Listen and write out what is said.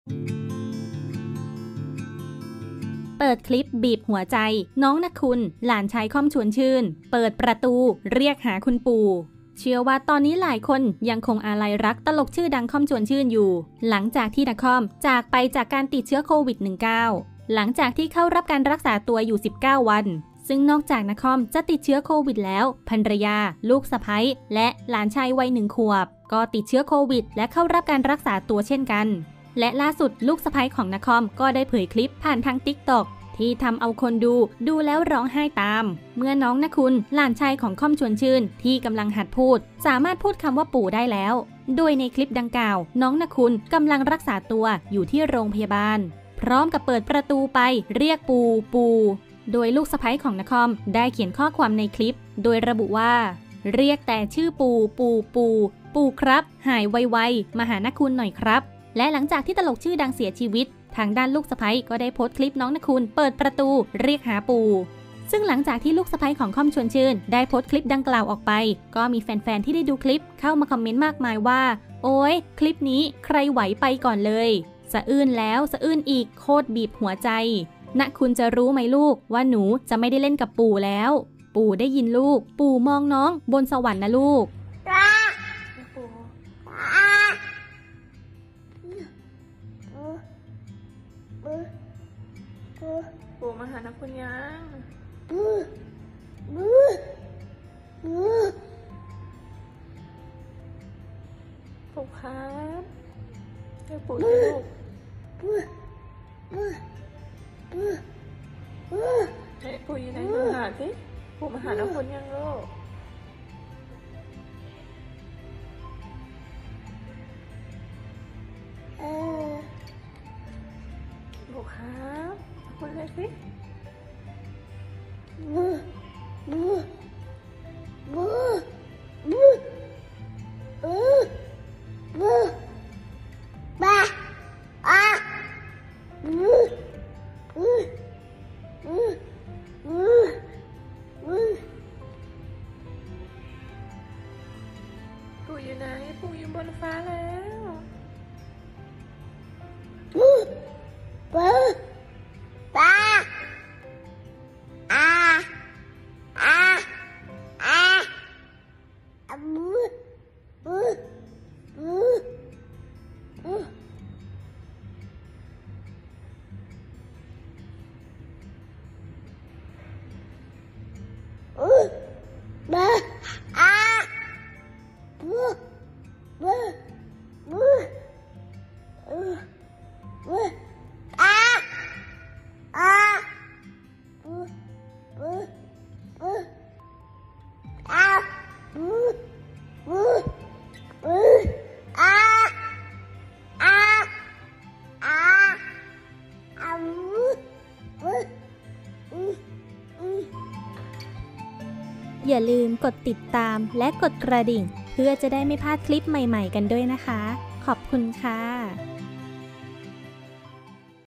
เปิดคลิปบีบหัวใจน้องนักคุณหลานชายค่อมชวนชื่นเปิดประตูเรียกหาคุณปู่เชื่อว่าตอนนี้หลายคนยังคงอาลัยรักตลกชื่อดังค่อมชวนชื่นอยู่หลังจากที่นครจากไปจากการติดเชื้อโควิด -19 หลังจากที่เข้ารับการรักษาตัวอยู่19วันซึ่งนอกจากนครจะติดเชื้อโควิดแล้วภรรยาลูกสะใภ้และหลานชายวัย1 ขวบก็ติดเชื้อโควิดและเข้ารับการรักษาตัวเช่นกันและล่าสุดลูกสะใภ้ของนครก็ได้เผยคลิปผ่านทาง TikTok ที่ทำเอาคนดูแล้วร้องไห้ตามเมื่อน้องนคุณหลานชายของค่อมชวนชื่นที่กำลังหัดพูดสามารถพูดคำว่าปู่ได้แล้วโดยในคลิปดังกล่าวน้องนคุณกำลังรักษาตัวอยู่ที่โรงพยาบาลพร้อมกับเปิดประตูไปเรียกปู่โดยลูกสะใภ้ของนครได้เขียนข้อความในคลิปโดยระบุว่าเรียกแต่ชื่อปู่ครับหายไวๆมาหานคุณหน่อยครับและหลังจากที่ตลกชื่อดังเสียชีวิตทางด้านลูกสะใภ้ก็ได้โพสต์คลิปน้องนคุณเปิดประตูเรียกหาปู่ซึ่งหลังจากที่ลูกสะใภ้ของค่อมชวนชื่นได้โพสต์คลิปดังกล่าวออกไปก็มีแฟนๆที่ได้ดูคลิปเข้ามาคอมเมนต์มากมายว่าโอ๊ยคลิปนี้ใครไหวไปก่อนเลยสะอื้นแล้วสะอื้นอีกโคตรบีบหัวใจณคุณจะรู้ไหมลูกว่าหนูจะไม่ได้เล่นกับปู่แล้วปู่ได้ยินลูกปู่มองน้องบนสวรรค์นะลูกปู่มาหานักคุณยังปู่ครับให้ปู่ดูให้ปู่อยู่ไหนมาหาสิปู่มาหานักคุณยังลูกปู่ครับคุณเลยสิปู่อยู่ไหนปู่อยู่บนฟ้าแล้วอย่าลืมกดติดตามและกดกระดิ่งเพื่อจะได้ไม่พลาดคลิปใหม่ๆกันด้วยนะคะขอบคุณค่ะ